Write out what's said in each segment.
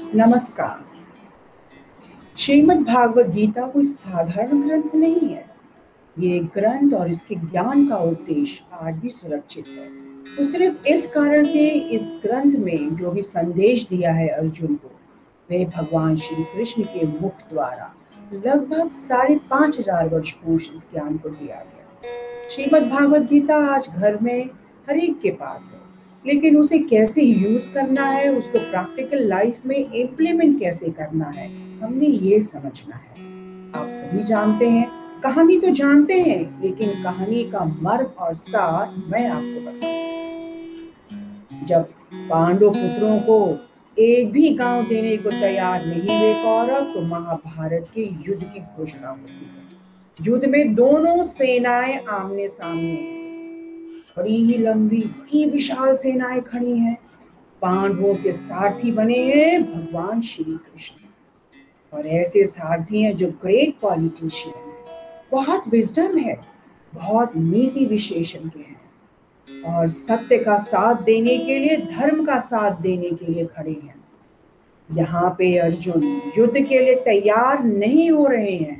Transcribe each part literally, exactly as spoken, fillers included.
नमस्कार। श्रीमद् भागवत गीता कोई साधारण ग्रंथ नहीं है। ये ग्रंथ और इसके ज्ञान का उद्देश्य आज भी सुरक्षित है। तो सिर्फ इस कारण से इस ग्रंथ में जो भी संदेश दिया है अर्जुन को, वे भगवान श्री कृष्ण के मुख द्वारा लगभग साढ़े पांच हजार वर्ष पूर्व इस ज्ञान को दिया गया। श्रीमद् भागवत गीता आज घर में हर एक के पास है, लेकिन उसे कैसे यूज करना है, उसको प्रैक्टिकल लाइफ में इम्प्लीमेंट कैसे करना है, हमने ये समझना है। आप सभी जानते हैं, कहानी तो जानते हैं, लेकिन कहानी का मर्म और सार मैं आपको बताऊं। जब पांडव पुत्रों को एक भी गांव देने को तैयार नहीं हुए कौरव, तो महाभारत के युद्ध की घोषणा होती है। युद्ध में दोनों सेनाएं आमने सामने हैं। बड़ी ही लंबी, बड़ी विशाल सेनाएं खड़ी हैं। पांडवों के सारथी बने हैं भगवान श्री कृष्ण, और ऐसे सारथी हैं जो ग्रेट पॉलिटिशियन है, बहुत विजडम है, बहुत नीति विशेषण के हैं, और सत्य का साथ देने के लिए, धर्म का साथ देने के लिए खड़े हैं। यहाँ पे अर्जुन युद्ध के लिए तैयार नहीं हो रहे हैं।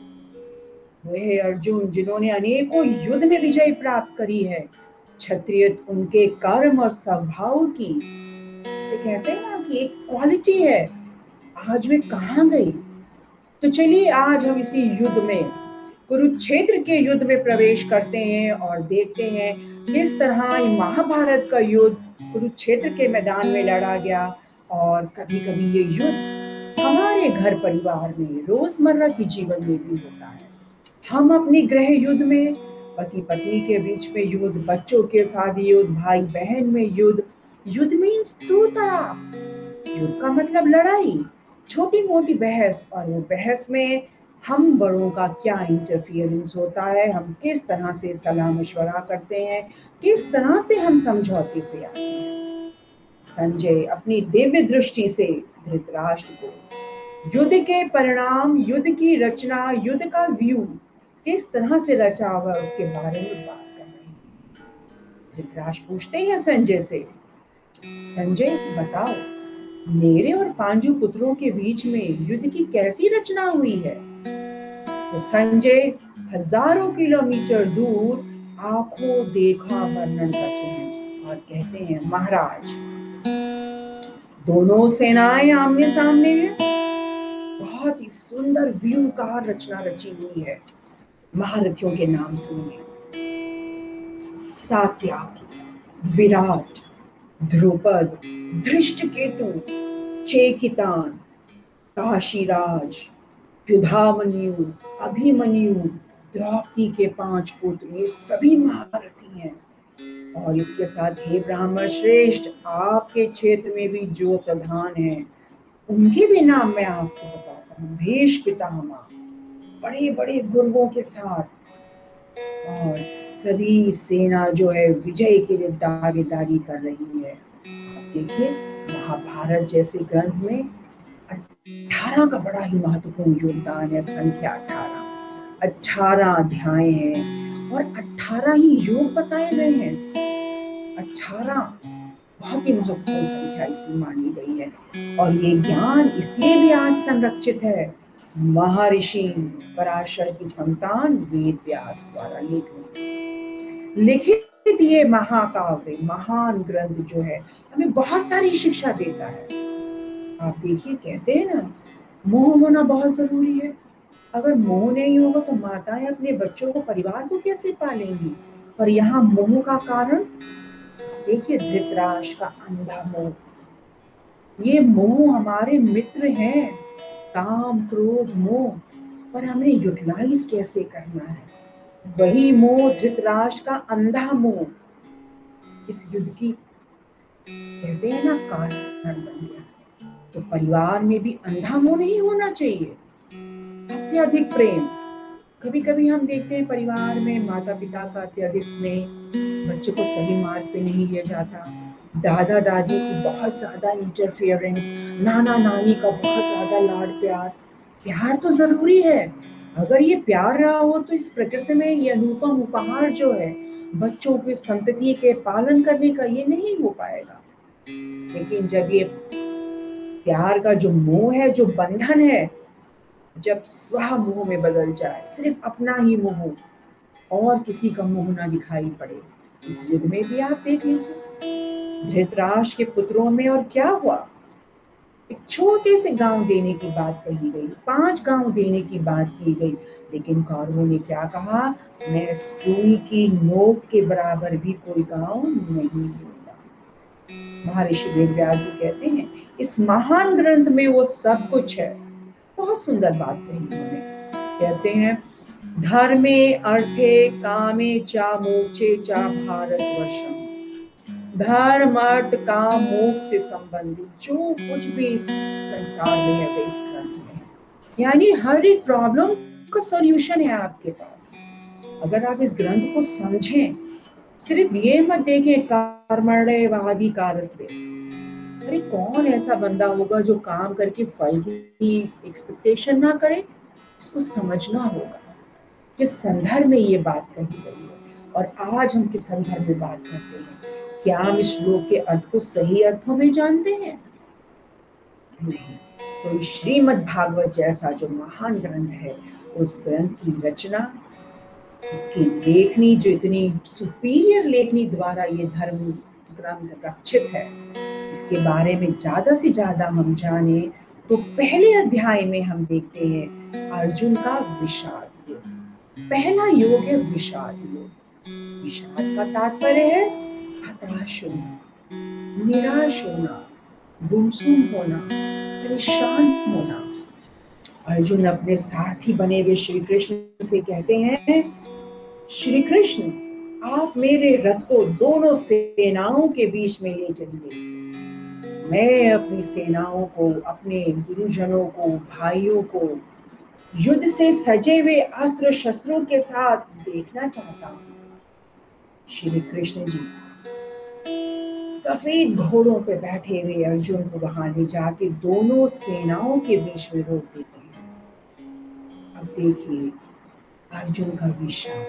वह अर्जुन जिन्होंने अनेकों युद्ध में विजय प्राप्त करी है, क्षत्रिय उनके कर्म और स्वभाव की, इसे कहते हैं ना कि एक क्वालिटी है, आज वे कहाँ गई। तो चलिए आज हम इसी युद्ध में, कुरुक्षेत्र के युद्ध में प्रवेश करते हैं और देखते हैं किस तरह महाभारत का युद्ध कुरुक्षेत्र के मैदान में लड़ा गया। और कभी कभी ये युद्ध हमारे घर परिवार में, रोजमर्रा के जीवन में भी होता है। हम अपने गृह युद्ध में, पति पत्नी के बीच में युद्ध, बच्चों के साथ युद्ध, भाई बहन में युद्ध। युद्ध मीन्स तू तड़ाक। युद्ध का मतलब लड़ाई, छोटी मोटी बहस, और वो बहस में हम बड़ों का क्या इंटरफियरेंस होता है, हम किस तरह से सलाह मशवरा करते हैं, किस तरह से हम समझौते पे आते हैं। संजय अपनी दिव्य दृष्टि से धृतराष्ट्र को युद्ध के परिणाम, युद्ध की रचना, युद्ध का व्यू किस तरह से रचा हुआ उसके बारे में बात कर रहे हैं। धृतराष्ट्र पूछते हैं संजय से, संजय बताओ, मेरे और पांडु पुत्रों के बीच में युद्ध की कैसी रचना हुई है। तो संजय हजारों किलोमीटर दूर आंखों देखा वर्णन करते हैं और कहते हैं, महाराज, दोनों सेनाएं आमने सामने हैं, बहुत ही सुंदर व्यू का रचना रची हुई है। महारथियों के नाम सुनिए, सात्याकी, विराट, ध्रुपद, धृष्टकेतु, चेकितान, काशीराज, युधामन्यु, अभिमन्यु, द्रौपदी के पांच पुत्र, ये सभी महारथी हैं। और इसके साथ हे ब्राह्मण श्रेष्ठ, आपके क्षेत्र में भी जो प्रधान हैं, उनके भी नाम मैं आपको बताता हूँ। भीष्म पितामह बड़े बड़े गुर्गों के साथ, और सभी सेना जो है विजय के लिए दावेदारी कर रही है। आप देखिए, महाभारत जैसे ग्रंथ में अठारह का बड़ा ही महत्वपूर्ण योगदान है। संख्या अठारह, अठारह अध्याय हैं और अठारह ही योग बताए गए हैं। अठारह बहुत ही महत्वपूर्ण संख्या इसमें मानी गई है, और ये ज्ञान इसलिए भी आज संरक्षित है, महर्षि पराशर की संतान वेद व्यास द्वारा लिखित ये महाकाव्य, महान ग्रंथ जो है, हमें बहुत सारी शिक्षा देता है। आप देखिए, कहते हैं ना, मोह होना बहुत जरूरी है। अगर मोह नहीं होगा तो माताएं अपने बच्चों को, परिवार को कैसे पालेंगी। पर यहाँ मोह का कारण देखिए, धृतराष्ट्र का अंधा मोह। ये मोह हमारे मित्र हैं, काम क्रोध मोह, पर हमें यूटिलाइज कैसे करना है। वही मोह, धृतराष्ट्र का अंधा मोह, इस युद्ध की, कहते हैं ना, कारण बन गया। तो परिवार में भी अंधा मोह नहीं होना चाहिए, अत्यधिक प्रेम। कभी कभी हम देखते हैं परिवार में माता पिता का अत्यधिक स्नेह, बच्चे को सही मार्ग पे नहीं लिया जाता, दादा दादी की बहुत ज्यादा इंटरफियरेंस, नाना नानी का बहुत ज्यादा लाड प्यार। प्यार तो जरूरी है, अगर ये प्यार रहा हो तो इस प्रकृति में ये अनुपम उपहार जो है बच्चों की संतति के पालन करने का, ये नहीं हो पाएगा। लेकिन जब ये प्यार का जो मोह है, जो बंधन है, जब स्व मोह में बदल जाए, सिर्फ अपना ही मोह हो और किसी का मुंह ना दिखाई पड़े। इस युद्ध में भी आप देख लीजिए, धृतराष्ट्र के पुत्रों में और क्या हुआ। एक छोटे से गांव देने की बात कही गई, पांच गांव देने की बात की गई, लेकिन कौरवों ने क्या कहा, मैं सुई की नोक के बराबर भी कोई गांव नहीं दूंगा। महर्षि वेदव्यास जी कहते हैं, इस महान ग्रंथ में वो सब कुछ है। बहुत सुंदर बात कही उन्होंने। कहते हैं, धर्मे अर्थे कामे चा मोक्षे चा भारतवर्षम। धर्म अर्थ काम मोक्ष से संबंधित जो कुछ भी इस संसार में है, वो इस ग्रंथ में है। यानी हर एक प्रॉब्लम का सॉल्यूशन है आपके पास, अगर आप इस ग्रंथ को समझें। सिर्फ ये मत देखें कर्मण्येवाधिकारस्ते। अरे कौन ऐसा बंदा होगा जो काम करके फल की एक्सपेक्टेशन ना करे। इसको समझना होगा किस संदर्भ में ये बात कही गई है और आज हम किस संदर्भ में बात करते हैं। क्या हम इस श्लोक के अर्थ को सही अर्थों में जानते हैं? नहीं। तो श्रीमद् भागवत जैसा जो महान ग्रंथ है, उस ग्रंथ की रचना, उसकी लेखनी, जो इतनी सुपीरियर लेखनी द्वारा ये धर्म ग्रंथ रक्षित है, इसके बारे में ज्यादा से ज्यादा हम जाने तो पहले अध्याय में हम देखते हैं अर्जुन का विषाद योग। पहला योग है विषाद योग। विषाद का तात्पर्य है हताश होना, निराश होना, गुमसुम होना, परेशान होना। अर्जुन अपने सारथी बने हुए श्री कृष्ण से कहते हैं, श्री कृष्ण आप मेरे रथ को दोनों सेनाओं के बीच में ले चलिए। मैं अपनी सेनाओं को, अपने गुरुजनों को, भाइयों को युद्ध से सजे हुए अस्त्र शस्त्रों के साथ देखना चाहता हूं। श्री कृष्ण जी सफेद घोड़ों पे बैठे हुए अर्जुन को वहां ले जाके दोनों सेनाओं के बीच में रोक देते हैं। अब देखिए अर्जुन का विषाद,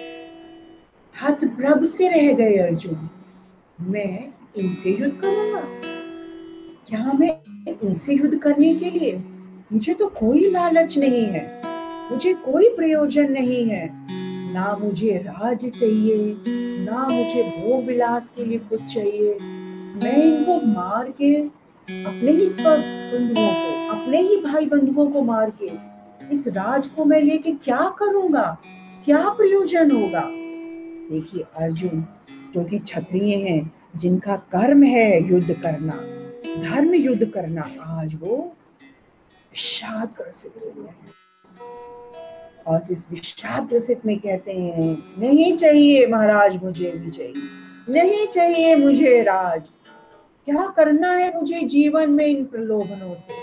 हतप्रभ से रह गए अर्जुन। मैं इनसे युद्ध करूंगा? क्या मैं इनसे युद्ध करने के लिए, मुझे तो कोई लालच नहीं है, मुझे कोई प्रयोजन नहीं है, ना मुझे राज चाहिए, ना मुझे भोग विलास के लिए कुछ चाहिए। मैं इनको मार के, अपने ही स्व बंधुओं को, अपने ही भाई बंधुओं को मार के इस राज को मैं लेके क्या करूंगा, क्या प्रयोजन होगा। देखिए अर्जुन जो कि क्षत्रिय हैं, जिनका कर्म है युद्ध करना, धर्म युद्ध करना, आज वो विषाद ग्रसित हो गए हैं। और इस विषाद ग्रसित में कहते हैं, नहीं चाहिए महाराज मुझे विजय, नहीं चाहिए मुझे राज, क्या करना है मुझे जीवन में इन प्रलोभनों से।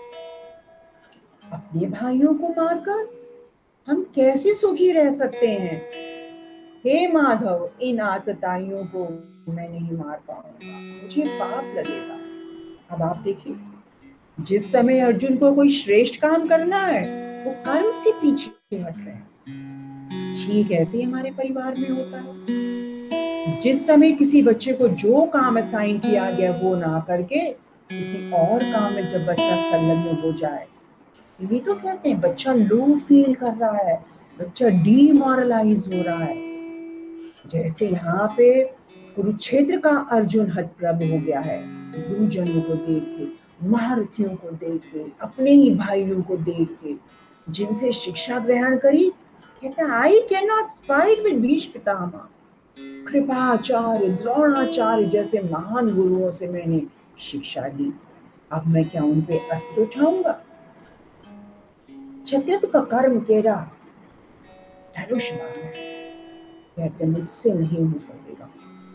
अपने भाइयों को मारकर हम कैसे सुखी रह सकते हैं। हे माधव, इन आतताइयों को मैं नहीं मार पाऊंगा, मुझे पाप लगेगा। अब आप देखिए, जिस समय अर्जुन को कोई श्रेष्ठ काम करना है, वो कर्म से पीछे हट रहे हैं। ठीक ऐसे ही हमारे परिवार में होता है। जिस समय किसी बच्चे को जो काम असाइन किया गया वो ना करके किसी और काम में जब बच्चा संलग्न हो जाए, ये तो कहते हैं बच्चा लो फील कर रहा है, बच्चा डीमोरलाइज हो रहा है। जैसे यहाँ पे कुरुक्षेत्र का अर्जुन हतप्रभ हो गया है, गुरुजनों को देख के, महारथियों को देख के, अपने ही भाइयों को देख के, जिनसे शिक्षा ग्रहण करी। कहता है, I cannot fight with Bhishma Pitamah, Kripacharya, Dronacharya जैसे महान गुरुओं से मैंने शिक्षा ली, अब मैं क्या उन पे अस्त्र उठाऊंगा। क्षत्रिय का कर्म केरा धनुष मारना, कहते मुझसे नहीं हो सकेगा।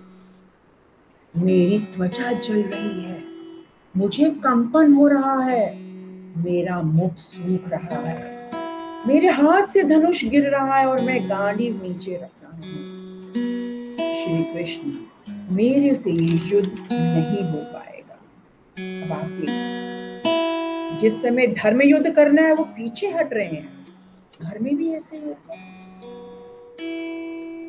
मेरी त्वचा जल रही है, मुझे कंपन हो रहा है, मेरा मुख सूख रहा है, मेरे हाथ से धनुष गिर रहा है और मैं गांडीव नीचे रख रहा हूं। श्री कृष्ण, मेरे से ये युद्ध नहीं हो पाएगा। अब आप देखिए, जिस समय धर्म युद्ध करना है वो पीछे हट रहे हैं। घर में भी ऐसे होता है।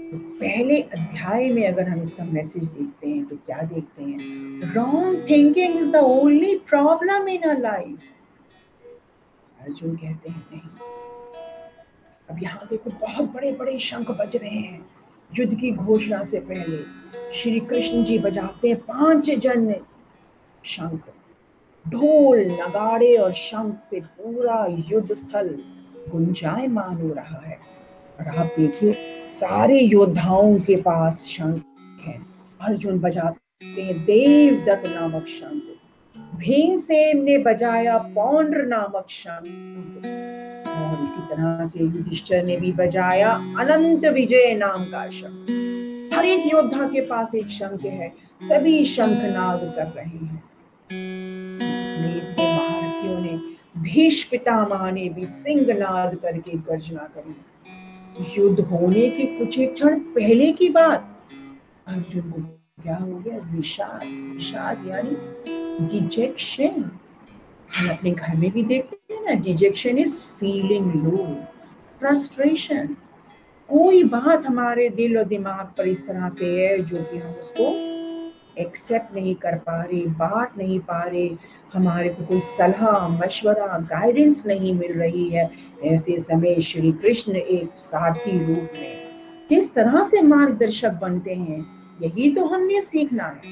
तो पहले अध्याय में अगर हम इसका मैसेज देखते हैं तो क्या देखते हैं? Wrong thinking is the only problem in a life. Arjun कहते हैं नहीं। अब यहाँ देखो बहुत बड़े बड़े शंख बज रहे हैं युद्ध की घोषणा से पहले। श्री कृष्ण जी बजाते हैं पांच जन शंख, ढोल नगाड़े और शंख से पूरा युद्ध स्थल गुंजायमान हो रहा है। और आप देखिए सारे योद्धाओं के पास शंख हैं। अर्जुन बजाते हैं देवदत्त नामक शंख, भीमसेन ने बजाया पौंड्र नामक शंख, और इसी तरह से युधिष्ठिर ने भी बजाया अनंत विजय नाम का शंख। हर एक योद्धा के पास एक शंख है, सभी शंखनाद कर रहे हैं। इतने इतने महारथियों ने, भीष्म पितामह ने भी सिंहनाद करके गर्जना करी। युद्ध होने के कुछ एक क्षण पहले की बात, अर्जुन को क्या हो गया? विषाद। विषाद यानी डिजेक्शन। हम अपने घर में भी देखते हैं ना, dejection is feeling low, frustration. कोई बात हमारे दिल और दिमाग पर इस तरह से है जो कि हम उसको एक्सेप्ट नहीं कर पा रहे, बांट नहीं पा रहे, हमारे को कोई सलाह मशवरा गाइडेंस नहीं मिल रही है। ऐसे समय श्री कृष्ण एक सारथी रूप में किस तरह से मार्गदर्शक बनते हैं, यही तो हमने सीखना है।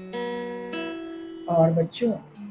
और बच्चों,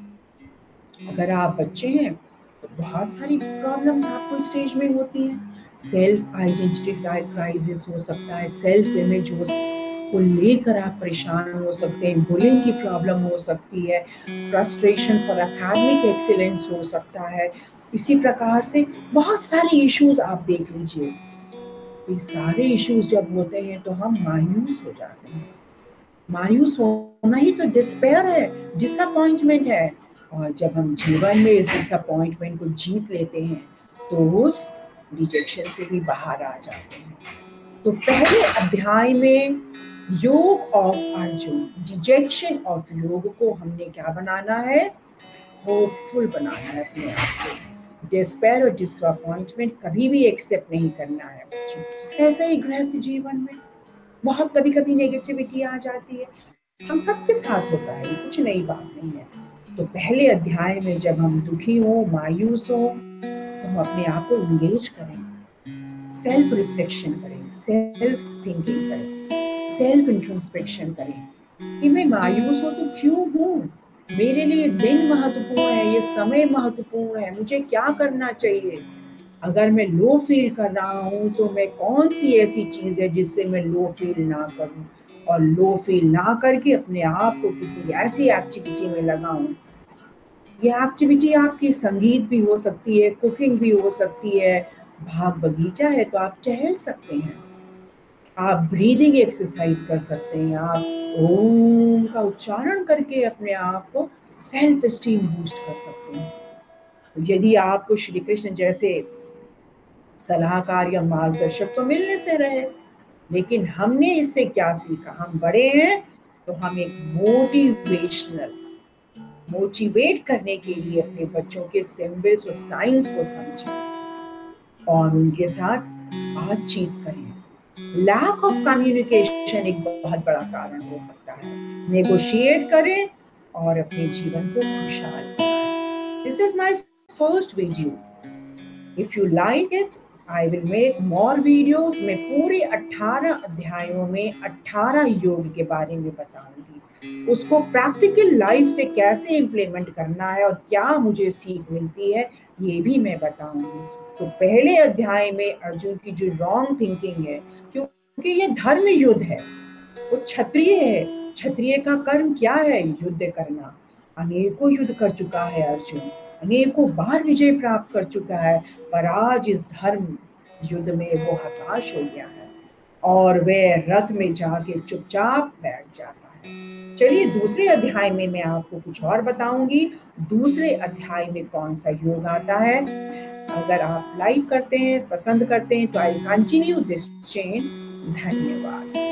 अगर आप बच्चे हैं तो बहुत सारी प्रॉब्लम्स आपको स्टेज में होती हैं। सेल्फ आइडेंटिटी क्राइसिस हो सकता है, सेल्फ इमेज हो को लेकर आप परेशान हो सकते हैं, बुलिंग की प्रॉब्लम हो सकती है, फ्रस्ट्रेशन फॉर एकेडमिक एक्सीलेंस हो सकता है। इसी प्रकार से बहुत सारे इश्यूज आप देख लीजिए। ये सारे इश्यूज जब होते हैं तो हम मायूस हो जाते हैं। मायूस होना ही तो डिस्पेयर है, डिसअपॉइंटमेंट है। और जब हम जीवन में इस डिसअपॉइंटमेंट को जीत लेते हैं तो उस रिजेक्शन से भी बाहर आ जाते हैं। तो पहले अध्याय में योग ऑफ अर्जुन, डिजेक्शन ऑफ योग को हमने क्या बनाना है? होपफुल बनाना है अपने आप को। डिस्पेयर और डिसअपॉइंटमेंट कभी भी एक्सेप्ट नहीं करना है बच्चों। ऐसे ही गृहस्थ जीवन में बहुत कभी कभी नेगेटिविटी आ जाती है, हम सबके साथ होता है, कुछ नई बात नहीं है। तो पहले अध्याय में जब हम दुखी हो, मायूस हो, तो हम अपने आप को इंगेज करें, सेल्फ रिफ्लेक्शन करें, सेल्फ थिंकिंग करें, सेल्फ इंट्रोस्पेक्शन करें कि मैं मायूस हूं तो क्यों हूं, मेरे लिए दिन महत्वपूर्ण है, ये समय महत्वपूर्ण है, मुझे क्या करना चाहिए। अगर मैं लो फील कर रहा हूं तो मैं कौन सी ऐसी चीज है जिससे मैं लो फील ना करूं, और लो फील ना करके अपने आप को किसी ऐसी एक्टिविटी में लगाऊं। ये एक्टिविटी आपकी संगीत भी हो सकती है, कुकिंग भी हो सकती है, बाग बगीचा है तो आप टहल सकते हैं, आप ब्रीदिंग एक्सरसाइज कर सकते हैं, आप ओम का उच्चारण करके अपने आप को सेल्फ एस्टीम बूस्ट कर सकते हैं। तो यदि आपको श्री कृष्ण जैसे सलाहकार या मार्गदर्शक तो मिलने से रहे, लेकिन हमने इससे क्या सीखा? हम बड़े हैं तो हम एक मोटिवेशनल मोटिवेट करने के लिए अपने बच्चों के सिंबल्स और साइंस को समझें और उनके साथ बातचीत करें। लैक ऑफ कम्युनिकेशन एक बहुत बड़ा कारण हो सकता है। नेगोशिएट करें और अपने जीवन को खुशहाल बनाएं। This is my first video. If you like it I will make more videos. मैं पूरे अठारह अध्यायों में अठारह योग के बारे में बताऊंगी, उसको प्रैक्टिकल लाइफ से कैसे इम्प्लीमेंट करना है और क्या मुझे सीख मिलती है ये भी मैं बताऊंगी। तो पहले अध्याय में अर्जुन की जो रॉन्ग थिंकिंग है, क्योंकि ये धर्म युद्ध है, वो क्षत्रिय है, क्षत्रिय का कर्म क्या है? युद्ध करना। अनेकों युद्ध कर चुका है अर्जुन, अनेकों बार विजय प्राप्त कर चुका है, पर आज इस धर्म युद्ध में वो हताश हो गया है और वह रथ में जाके चुपचाप बैठ जाता है। चलिए दूसरे अध्याय में मैं आपको कुछ और बताऊंगी, दूसरे अध्याय में कौन सा योग आता है। अगर आप लाइक करते हैं, पसंद करते हैं तो आई कंटिन्यू दिस चेन। धन्यवाद।